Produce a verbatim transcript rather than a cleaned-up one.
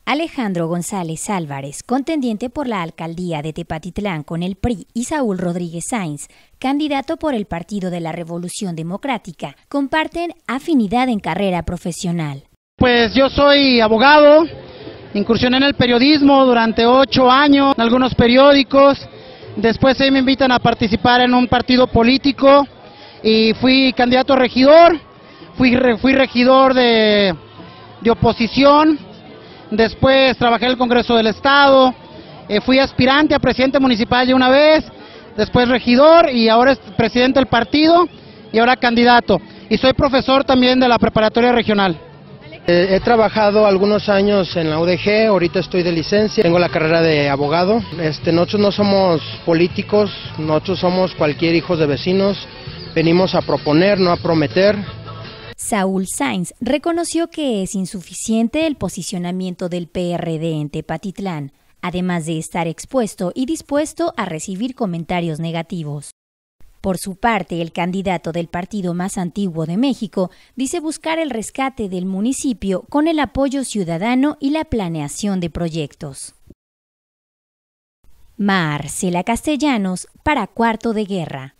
Alejandro González Álvarez, contendiente por la alcaldía de Tepatitlán con el P R I, y Saúl Rodríguez Sainz, candidato por el Partido de la Revolución Democrática, comparten afinidad en carrera profesional. Pues yo soy abogado, incursioné en el periodismo durante ocho años, en algunos periódicos, después ahí me invitan a participar en un partido político y fui candidato a regidor, fui, fui regidor de, de oposición. Después trabajé en el Congreso del Estado, eh, fui aspirante a presidente municipal ya una vez, después regidor y ahora es presidente del partido y ahora candidato. Y soy profesor también de la preparatoria regional. Eh, he trabajado algunos años en la U D G, ahorita estoy de licencia, tengo la carrera de abogado. Este, nosotros no somos políticos, nosotros somos cualquier hijo de vecinos, venimos a proponer, no a prometer. Saúl Sainz reconoció que es insuficiente el posicionamiento del P R D en Tepatitlán, además de estar expuesto y dispuesto a recibir comentarios negativos. Por su parte, el candidato del partido más antiguo de México dice buscar el rescate del municipio con el apoyo ciudadano y la planeación de proyectos. Marcela Castellanos para Cuarto de Guerra.